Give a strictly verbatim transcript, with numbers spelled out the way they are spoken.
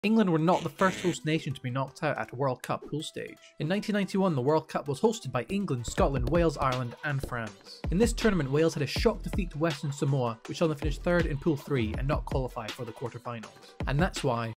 England were not the first host nation to be knocked out at a World Cup pool stage. In nineteen ninety-one, the World Cup was hosted by England, Scotland, Wales, Ireland and France. In this tournament, Wales had a shock defeat to Western Samoa, which saw them finish third in Pool three and not qualify for the quarterfinals. And that's why